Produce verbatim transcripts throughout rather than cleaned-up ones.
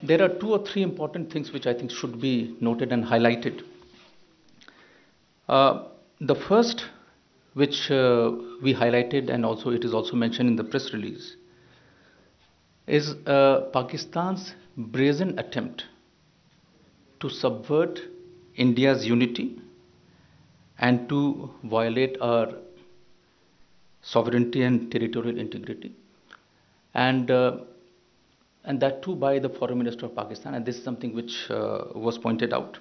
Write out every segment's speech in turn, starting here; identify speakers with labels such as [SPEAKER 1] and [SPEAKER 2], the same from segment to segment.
[SPEAKER 1] there are two or three important things which I think should be noted and highlighted. Uh, the first, which uh, we highlighted, and also it is also mentioned in the press release, is uh, Pakistan's brazen attempt to subvert India's unity and to violate our sovereignty and territorial integrity, and uh, and that too by the Foreign Minister of Pakistan. And this is something which uh, was pointed out.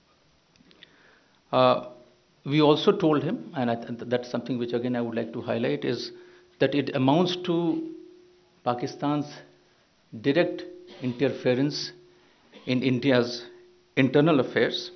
[SPEAKER 1] Uh, we also told him, and I th- that's something which again I would like to highlight, is that it amounts to Pakistan's direct interference in India's internal affairs.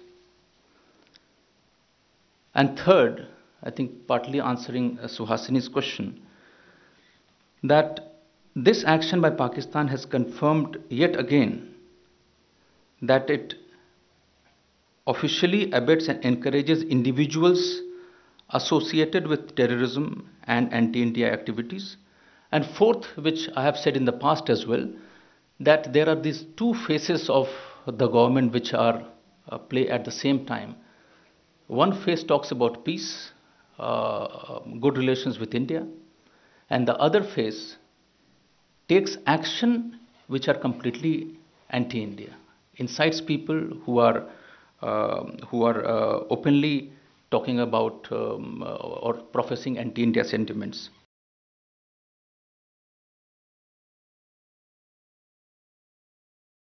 [SPEAKER 1] And third, I think partly answering uh, Suhasini's question, that this action by Pakistan has confirmed yet again that it officially abets and encourages individuals associated with terrorism and anti-India activities. And fourth, which I have said in the past as well, that there are these two faces of the government which are uh, play at the same time. One face talks about peace, uh, good relations with India, and the other face takes action which are completely anti-India, incites people who are uh, who are uh, openly talking about um, uh, or professing anti-India sentiments.